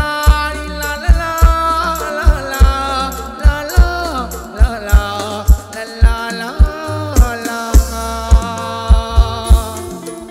ลาลาลาลาลาลาลาลาลาลาลาลาลา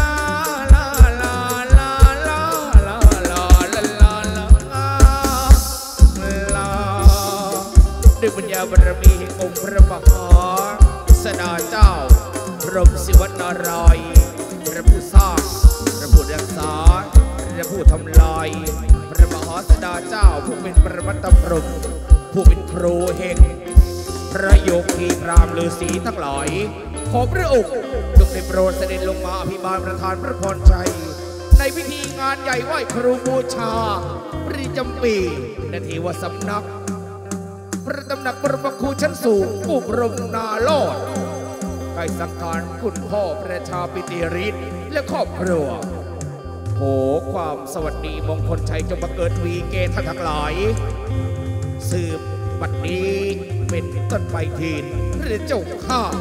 ลาลาลาลาลาลาลาลาลาลาด้วยปัญญาบารมีแห่งองค์พระมหาสดาเจ้าพระมศิวนารายณ์พระผู้สร้างพระผู้รักษาพระผู้ทำลายพระมหาสดาเจ้าผู้เป็นปรมัตถพรหมผู้เป็นครูแห่งพระโยคีพราหมณ์ฤาษีทั้งหลายขอพระองค์จงได้โปรดเสด็จลงมาอภิบาลประทานพระพรชัยในพิธีงานใหญ่ไหว้ครูบูชาประจำปีณที่ว่าสำนักพระตำหนักบรมครูชั้นสูงอุบรมนาโลดใกล้สังขารคุณพ่อประชาปิติฤทธิ์และครอบครัวขอความสวัสดีมงคลชัยจงบังเกิดวีเกท่านทั้งหลายสืบบัดนี้เป็นต้นไปทีนพระเจ้าข้า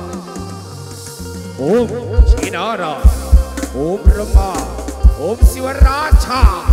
โอมชีนาราโอมพระมาโอมศิวราชา